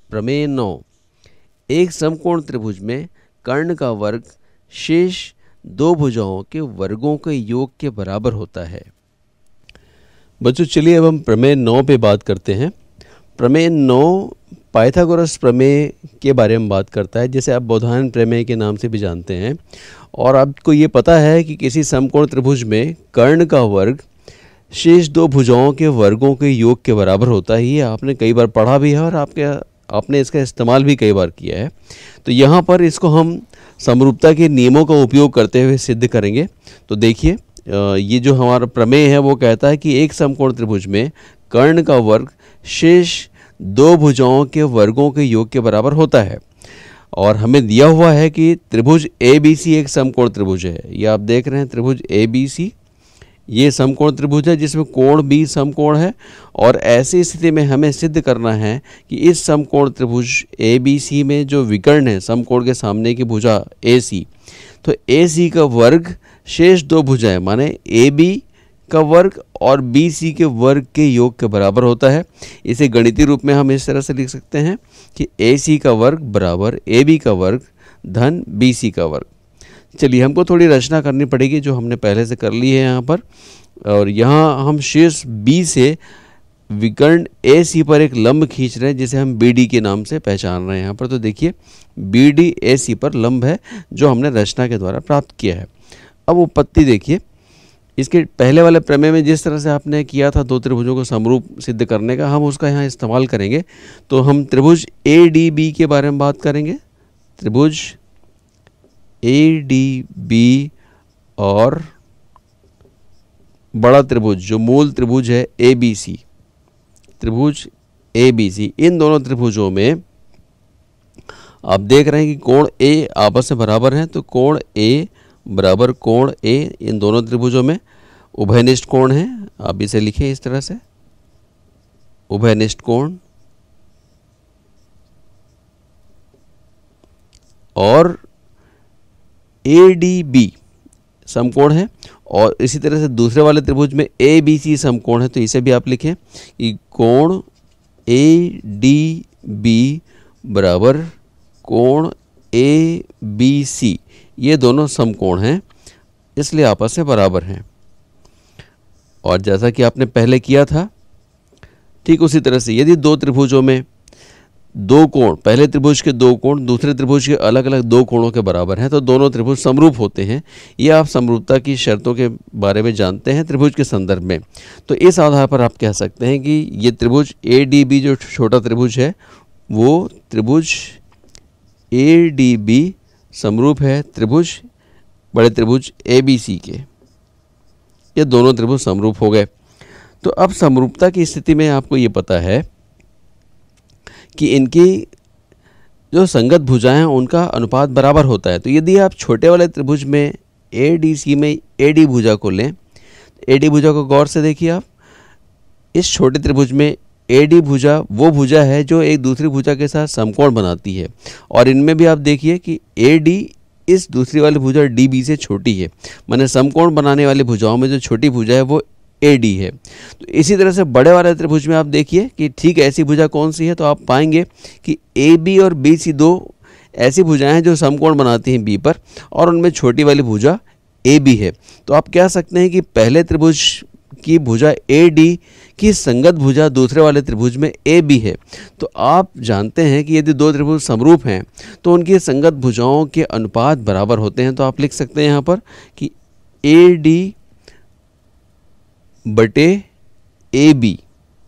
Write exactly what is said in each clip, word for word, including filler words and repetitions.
प्रमेय नौ। एक समकोण त्रिभुज में कर्ण का वर्ग शेष दो भुजाओं के वर्गों के योग के बराबर होता है। बच्चों चलिए अब हम प्रमेय नौ पे बात करते हैं। प्रमेय नौ पाइथागोरस प्रमेय के बारे में बात करता है, जिसे आप बोधायन प्रमेय के नाम से भी जानते हैं। और आपको ये पता है कि किसी समकोण त्रिभुज में कर्ण का वर्ग शेष दो भुजाओं के वर्गों के योग के बराबर होता है। ये आपने कई बार पढ़ा भी है और आपके आपने इसका इस्तेमाल भी कई बार किया है। तो यहाँ पर इसको हम समरूपता के नियमों का उपयोग करते हुए सिद्ध करेंगे। तो देखिए, ये जो हमारा प्रमेय है वो कहता है कि एक समकोण त्रिभुज में कर्ण का वर्ग शेष दो भुजाओं के वर्गों के योग के बराबर होता है। और हमें दिया हुआ है कि त्रिभुज ए बी सी एक समकोण त्रिभुज है। ये आप देख रहे हैं त्रिभुज ए बी सी, ये समकोण त्रिभुज है जिसमें कोण भी समकोण है। और ऐसी स्थिति में हमें सिद्ध करना है कि इस समकोण त्रिभुज ए बी सी में जो विकर्ण है समकोण के सामने की भुजा ए सी, तो ए सी का वर्ग शेष दो भुजाएं माने ए बी का वर्ग और बी सी के वर्ग के योग के बराबर होता है। इसे गणितीय रूप में हम इस तरह से लिख सकते हैं कि ए सी का वर्ग बराबर ए बी का वर्ग धन बी सी का वर्ग। चलिए हमको थोड़ी रचना करनी पड़ेगी जो हमने पहले से कर ली है यहाँ पर। और यहाँ हम शीर्ष बी से विकर्ण ए सी पर एक लंब खींच रहे हैं जिसे हम बी डी के नाम से पहचान रहे हैं यहाँ पर। तो देखिए बी डी ए सी पर लंब है जो हमने रचना के द्वारा प्राप्त किया है। अब उत्पत्ति देखिए, इसके पहले वाले प्रमेय में जिस तरह से आपने किया था दो त्रिभुजों को समरूप सिद्ध करने का, हम उसका यहाँ इस्तेमाल करेंगे। तो हम त्रिभुज ए डी बी के बारे में बात करेंगे। त्रिभुज ए डी बी और बड़ा त्रिभुज जो मूल त्रिभुज है ए बी सी, त्रिभुज ए बी सी, इन दोनों त्रिभुजों में आप देख रहे हैं कि कोण ए आपस में बराबर हैं। तो कोण ए बराबर कोण ए इन दोनों त्रिभुजों में उभयनिष्ठ कोण है। आप इसे लिखें इस तरह से, उभयनिष्ठ कोण। और ए डी बी समकोण है और इसी तरह से दूसरे वाले त्रिभुज में ए बी सी समकोण है। तो इसे भी आप लिखें कि कोण ए डी बी बराबर कोण ए बी सी, ये दोनों समकोण हैं इसलिए आपस में बराबर हैं। और जैसा कि आपने पहले किया था ठीक उसी तरह से यदि दो त्रिभुजों में दो कोण, पहले त्रिभुज के दो कोण दूसरे त्रिभुज के अलग अलग दो कोणों के बराबर हैं तो दोनों त्रिभुज समरूप होते हैं। ये आप समरूपता की शर्तों के बारे में जानते हैं त्रिभुज के संदर्भ में। तो इस आधार पर आप कह सकते हैं कि ये त्रिभुज ए डी बी जो छोटा त्रिभुज है वो त्रिभुज ए डी बी समरूप है त्रिभुज बड़े त्रिभुज ए बी सी के। ये दोनों त्रिभुज समरूप हो गए। तो अब समरूपता की स्थिति में आपको ये पता है कि इनकी जो संगत भुजाएं हैं उनका अनुपात बराबर होता है। तो यदि आप छोटे वाले त्रिभुज में ए डी सी में ए डी भुजा को लें, ए डी भुजा को गौर से देखिए आप, इस छोटे त्रिभुज में ए डी भुजा वो भुजा है जो एक दूसरी भुजा के साथ समकोण बनाती है। और इनमें भी आप देखिए कि ए डी इस दूसरी वाली भुजा डी बी से छोटी है, माने समकोण बनाने वाली भुजाओं में जो छोटी भुजा है वो ए डी है। तो इसी तरह से बड़े वाले त्रिभुज में आप देखिए कि ठीक ऐसी भुजा कौन सी है, तो आप पाएंगे कि ए बी और बी सी दो ऐसी भुजाएं हैं जो समकोण बनाती हैं बी पर और उनमें छोटी वाली भुजा ए बी है। तो आप कह सकते हैं कि पहले त्रिभुज की भुजा ए डी की संगत भुजा दूसरे वाले त्रिभुज में ए बी है। तो आप जानते हैं कि यदि दो त्रिभुज समरूप हैं तो उनकी संगत भुजाओं के अनुपात बराबर होते हैं। तो आप लिख सकते हैं यहाँ पर कि ए डी बटे ए बी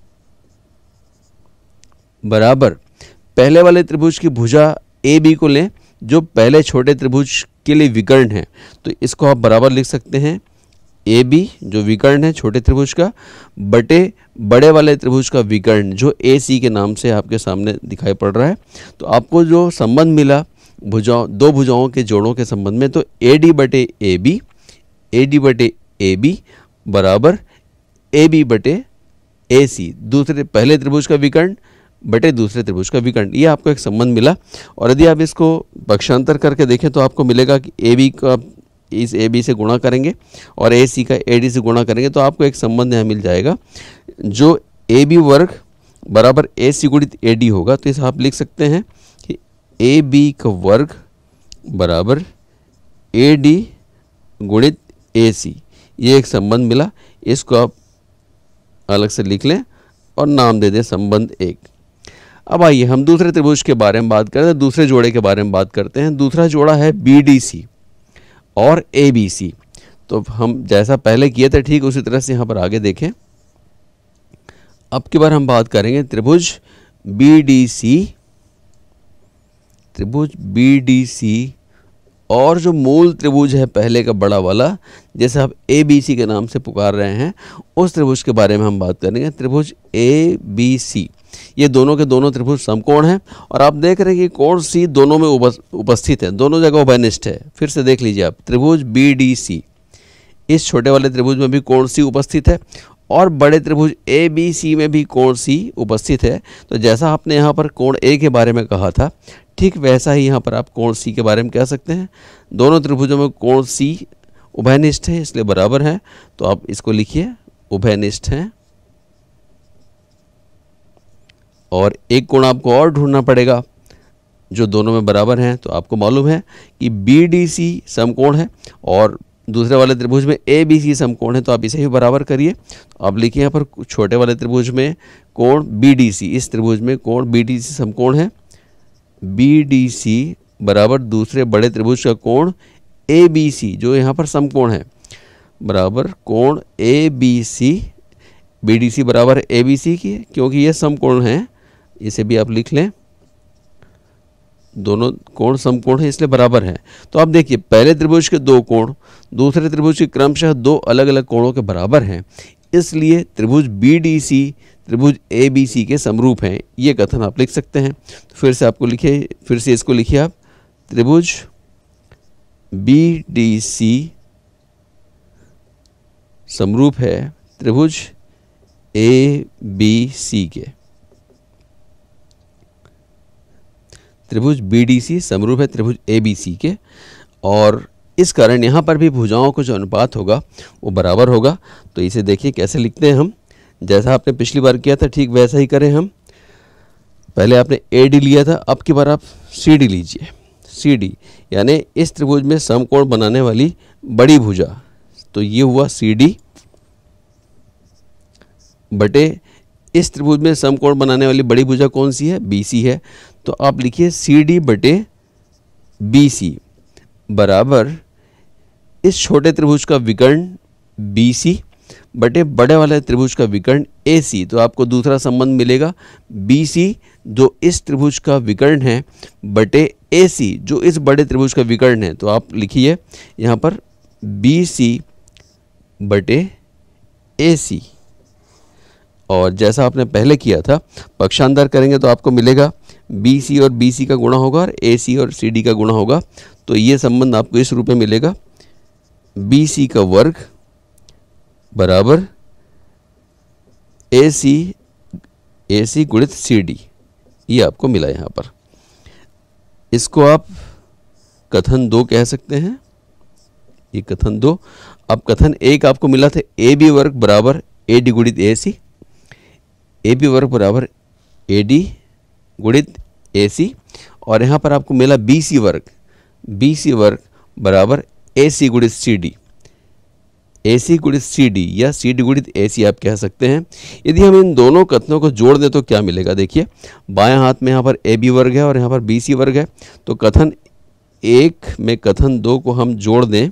बराबर पहले वाले त्रिभुज की भुजा ए बी को लें जो पहले छोटे त्रिभुज के लिए विकर्ण है। तो इसको आप बराबर लिख सकते हैं ए बी जो विकर्ण है छोटे त्रिभुज का बटे बड़े वाले त्रिभुज का विकर्ण जो ए सी के नाम से आपके सामने दिखाई पड़ रहा है। तो आपको जो संबंध मिला भुजाओं दो भुजाओं के जोड़ों के संबंध में, तो ए डी बटे ए बी ए डी बटे ए बी बराबर ए बी बटे ए सी, दूसरे पहले त्रिभुज का विकर्ण बटे दूसरे त्रिभुज का विकर्ण, ये आपको एक संबंध मिला। और यदि आप इसको पक्षांतर करके देखें तो आपको मिलेगा कि ए बी का इस ए बी से गुणा करेंगे और ए सी का ए डी से गुणा करेंगे तो आपको एक संबंध यहाँ मिल जाएगा जो ए बी वर्ग बराबर ए सी गुणित ए डी होगा। तो इसे आप लिख सकते हैं कि ए बी का वर्ग बराबर ए डी गुणित ए सी, ये एक संबंध मिला। इसको आप अलग से लिख लें और नाम दे दें संबंध एक। अब आइए हम दूसरे त्रिभुज के बारे में बात करते हैं, दूसरे जोड़े के बारे में बात करते हैं। दूसरा जोड़ा है बी डी सी और ए बी सी। तो हम जैसा पहले किए थे ठीक उसी तरह से यहाँ पर आगे देखें। अब की बार हम बात करेंगे त्रिभुज बी डी सी, त्रिभुज बी डी सी और जो मूल त्रिभुज है पहले का बड़ा वाला, जैसे आप ए बी सी के नाम से पुकार रहे हैं, उस त्रिभुज के बारे में हम बात करेंगे। त्रिभुज ए बी सी, ये दोनों के दोनों त्रिभुज समकोण हैं और आप देख रहे हैं कि कोण सी दोनों में उपस्थित है, दोनों जगह उभयनिष्ठ है। फिर से देख लीजिए आप, त्रिभुज बी डी सी, इस छोटे वाले त्रिभुज में भी कोण सी उपस्थित है और बड़े त्रिभुज ए बी सी में भी कोण सी उपस्थित है। तो जैसा आपने यहाँ पर कोण ए के बारे में कहा था, ठीक वैसा ही यहाँ पर आप कोण सी के बारे में कह सकते हैं। दोनों त्रिभुजों में कोण सी उभयनिष्ठ है, इसलिए बराबर है। तो आप इसको लिखिए उभयनिष्ठ हैं। और एक कोण आपको और ढूंढना पड़ेगा जो दोनों में बराबर हैं। तो आपको मालूम है कि बी डी सी समकोण है और दूसरे वाले त्रिभुज में ए बी सी समकोण है, तो आप इसे भी बराबर करिए। आप लिखिए यहाँ पर छोटे वाले त्रिभुज में कोण बी डी सी, इस त्रिभुज में कोण बी डी सी समकोण है। बी डी सी बराबर दूसरे बड़े त्रिभुज का कोण ए बी सी जो यहाँ पर समकोण है, बराबर कोण A B C. B D C बराबर ए बी सी की, क्योंकि ये समकोण है, इसे भी आप लिख लें। दोनों कोण समकोण है इसलिए बराबर है। तो आप देखिए पहले त्रिभुज के दो कोण दूसरे त्रिभुज के क्रमशः दो अलग अलग कोणों के बराबर हैं, इसलिए त्रिभुज बी डी सी त्रिभुज ए बी सी के समरूप हैं। ये कथन आप लिख सकते हैं। तो फिर से आपको लिखिए, फिर से इसको लिखिए आप, त्रिभुज बी डी सी समरूप है त्रिभुज ए बी सी के। त्रिभुज बी डी सी समरूप है त्रिभुज ए बी सी के और इस कारण यहाँ पर भी भुजाओं को जो अनुपात होगा वो बराबर होगा। तो इसे देखिए कैसे लिखते हैं हम, जैसा आपने पिछली बार किया था ठीक वैसा ही करें हम। पहले आपने ए डी लिया था, अब की बार आप सी डी लीजिए। सी डी यानी इस त्रिभुज में समकोण बनाने वाली बड़ी भुजा, तो ये हुआ सी डी बटे इस त्रिभुज में समकोण बनाने वाली बड़ी भुजा कौन सी है, बी सी है। तो आप लिखिए सी डी बटे बी सी बराबर इस छोटे त्रिभुज का विकर्ण बी सी बटे बड़े वाले त्रिभुज का विकर्ण ए सी। तो आपको दूसरा संबंध मिलेगा बी सी जो इस त्रिभुज का विकर्ण है बटे ए सी जो इस बड़े त्रिभुज का विकर्ण है। तो आप लिखिए यहाँ पर बी सी बटे ए सी और जैसा आपने पहले किया था पक्षांतर करेंगे तो आपको मिलेगा बी सी और बी सी का गुणा होगा और ए सी और सी डी का गुणा होगा। तो ये संबंध आपको इस रूप में मिलेगा, बी सी का वर्ग बराबर ए सी ए सी गुणित सी डी, ये आपको मिला यहाँ पर। इसको आप कथन दो कह सकते हैं, ये कथन दो। अब कथन एक आपको मिला था ए बी वर्ग बराबर ए डी गुणित ए सी, ए बी वर्ग बराबर ए डी गुणित ए सी और यहाँ पर आपको मिला बी सी वर्ग, बी सी वर्ग बराबर ए सी गुणित सी डी, ए सी गुणित सी डी या सी डी गुणित ए सी आप कह सकते हैं। यदि हम इन दोनों कथनों को जोड़ दें तो क्या मिलेगा, देखिए बाएं हाथ में यहाँ पर ए बी वर्ग है और यहाँ पर बी सी वर्ग है। तो कथन एक में कथन दो को हम जोड़ दें,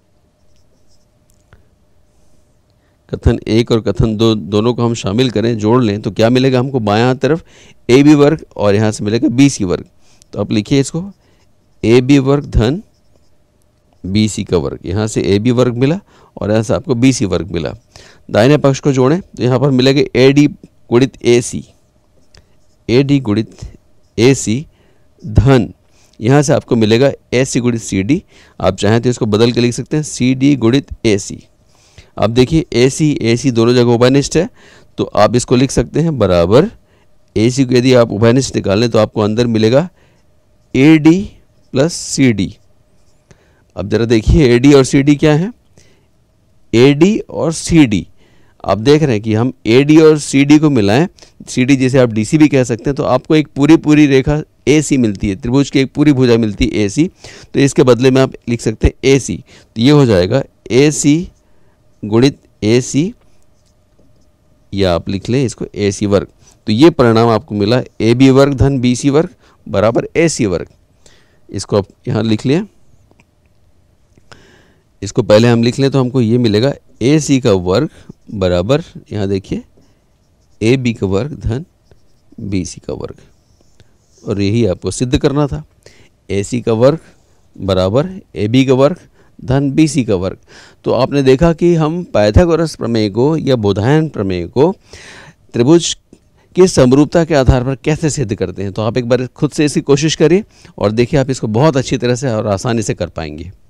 कथन एक और कथन दो दोनों को हम शामिल करें, जोड़ लें, तो क्या मिलेगा हमको, बाएं हाथ तरफ ए बी वर्ग और यहाँ से मिलेगा बी सी वर्ग। तो आप लिखिए इसको ए बी वर्ग धन बी सी का वर्ग, यहाँ से ए बी वर्ग मिला और यहाँ से आपको बी सी वर्ग मिला। दाहिने पक्ष को जोड़ें तो यहाँ पर मिलेगा ए डी गुणित ए सी, ए डी गुणित ए सी धन यहाँ से आपको मिलेगा ए सी गुणित सी डी। आप चाहें तो इसको बदल के लिख सकते हैं सी डी गुणित ए सी। अब देखिए ए सी ए सी दोनों जगह उभयनिष्ठ है, तो आप इसको लिख सकते हैं बराबर ए सी को यदि आप उभयनिष्ठ निकाल लें तो आपको अंदर मिलेगा A D plus C D. अब जरा देखिए ए डी और सी डी क्या है, ए डी और सी डी आप देख रहे हैं कि हम ए डी और सी डी को मिलाएं, सी डी जैसे आप डी सी भी कह सकते हैं, तो आपको एक पूरी पूरी रेखा ए सी मिलती है, त्रिभुज की एक पूरी भुजा मिलती है ए सी। तो इसके बदले में आप लिख सकते हैं ए सी, तो ये हो जाएगा ए सी गुणित ए सी, या आप लिख लें इसको ए सी वर्ग। तो ये परिणाम आपको मिला ए बी वर्ग धन बी सी वर्ग बराबर ए सी वर्ग। इसको आप यहाँ लिख लें, इसको पहले हम लिख लें तो हमको ये मिलेगा ए सी का वर्ग बराबर, यहाँ देखिए, ए बी का वर्ग धन बी सी का वर्ग, और यही आपको सिद्ध करना था। ए सी का वर्ग बराबर ए बी का वर्ग धन बी सी का वर्ग। तो आपने देखा कि हम पाइथागोरस प्रमेय को या बोधायन प्रमेय को त्रिभुज की समरूपता के आधार पर कैसे सिद्ध करते हैं। तो आप एक बार खुद से इसकी कोशिश करिए और देखिए आप इसको बहुत अच्छी तरह से और आसानी से कर पाएंगे।